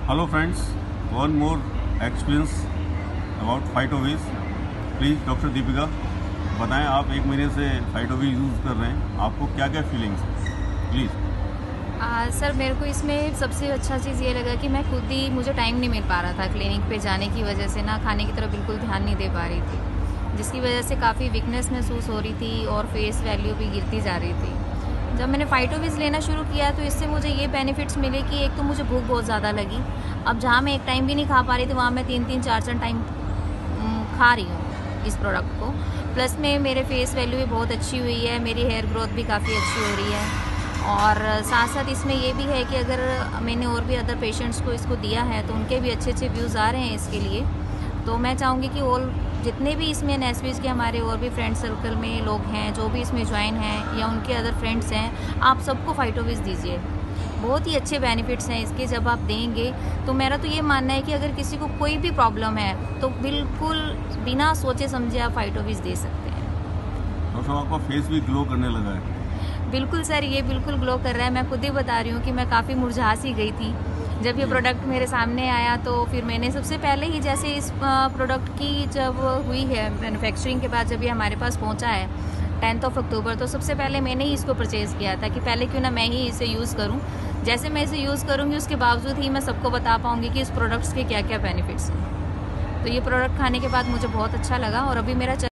Hello friends, one more experience about फाइटोविज। Please doctor Deepika बताएं, आप 1 महीने से फाइटोविज यूज़ कर रहे हैं, आपको क्या क्या फीलिंग्स हैं प्लीज़। सर मेरे को इसमें सबसे अच्छा चीज़ ये लगा कि मैं खुद ही, मुझे टाइम नहीं मिल पा रहा था क्लिनिक पे जाने की वजह से, ना खाने की तरफ बिल्कुल ध्यान नहीं दे पा रही थी, जिसकी वजह से काफ़ी वीकनेस महसूस हो रही थी और फेस वैल्यू भी गिरती जा रही थी। जब मैंने फाइटोविज लेना शुरू किया तो इससे मुझे ये बेनिफिट्स मिले कि एक तो मुझे भूख बहुत ज़्यादा लगी। अब जहाँ मैं एक टाइम भी नहीं खा पा रही थी, वहाँ मैं 3-3 4-4 टाइम खा रही हूँ इस प्रोडक्ट को। प्लस में मेरे फेस वैल्यू भी बहुत अच्छी हुई है, मेरी हेयर ग्रोथ भी काफ़ी अच्छी हो रही है। और साथ साथ इसमें ये भी है कि अगर मैंने और भी अदर पेशेंट्स को इसको दिया है तो उनके भी अच्छे अच्छे व्यूज़ आ रहे हैं इसके लिए। तो मैं चाहूँगी कि ऑल जितने भी इसमें नेस्वीज के हमारे और भी फ्रेंड सर्कल में लोग हैं जो भी इसमें ज्वाइन हैं या उनके अदर फ्रेंड्स हैं, आप सबको फाइटोविज दीजिए। बहुत ही अच्छे बेनिफिट्स हैं इसके, जब आप देंगे तो मेरा तो ये मानना है कि अगर किसी को कोई भी प्रॉब्लम है तो बिल्कुल बिना सोचे समझे आप फाइटोविज दे सकते हैं। तो सब आपका फेस भी ग्लो करने लगा है? बिल्कुल सर, ये बिल्कुल ग्लो कर रहा है। मैं खुद ही बता रही हूँ कि मैं काफ़ी मुरझा सी गई थी जब ये प्रोडक्ट मेरे सामने आया। तो फिर मैंने सबसे पहले ही, जैसे इस प्रोडक्ट की जब हुई है मैन्युफैक्चरिंग के बाद, जब ये हमारे पास पहुंचा है 10 अक्टूबर, तो सबसे पहले मैंने ही इसको परचेज़ किया था कि पहले क्यों ना मैं ही इसे यूज़ करूं। जैसे मैं इसे यूज़ करूंगी उसके बावजूद ही मैं सबको बता पाऊंगी कि इस प्रोडक्ट्स के क्या क्या बेनिफिट्स हैं। तो ये प्रोडक्ट खाने के बाद मुझे बहुत अच्छा लगा और अभी मेरा